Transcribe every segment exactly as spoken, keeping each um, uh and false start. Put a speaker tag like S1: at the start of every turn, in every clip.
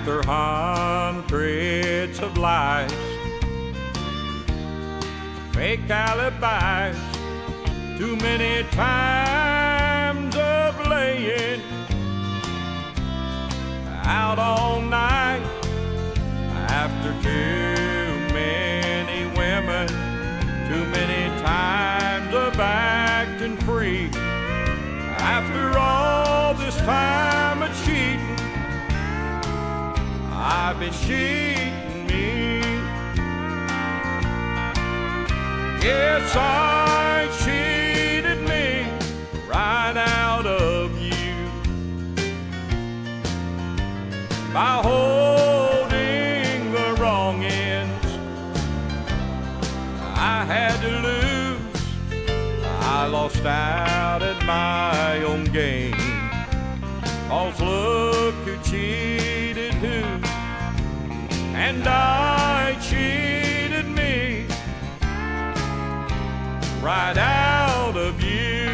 S1: after hundreds of lies, fake alibis, too many times of laying out all night after too many women, too many times of acting free. After all this time of cheating, I've been cheating me. Yes, I cheated me right out of you by holding the wrong ends. I had to lose. I lost out at my own game. 'Cause look who cheated who, and I cheated me right out of you.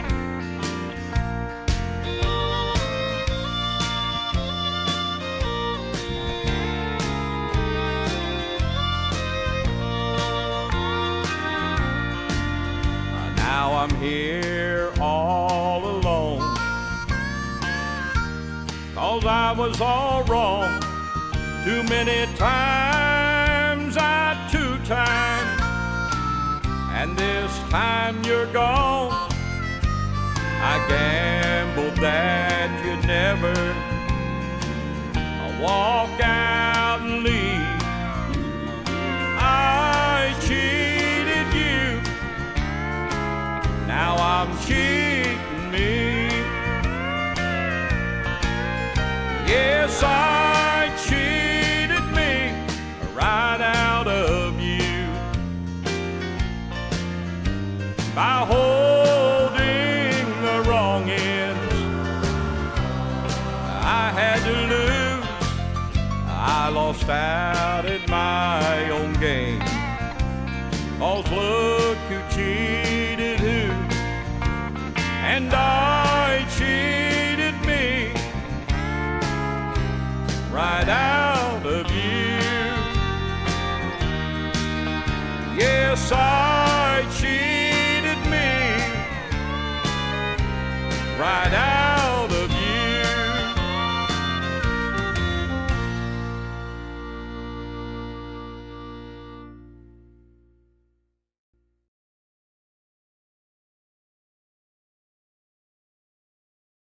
S1: Now I'm here all alone, 'cause I was all wrong. Too many times I two-timed, and this time you're gone. I gambled that you'd never walk out and leave. I cheated you, now I'm cheating me. Yes, I cheated me right out of you by holding the wrong ends. I had to lose. I lost out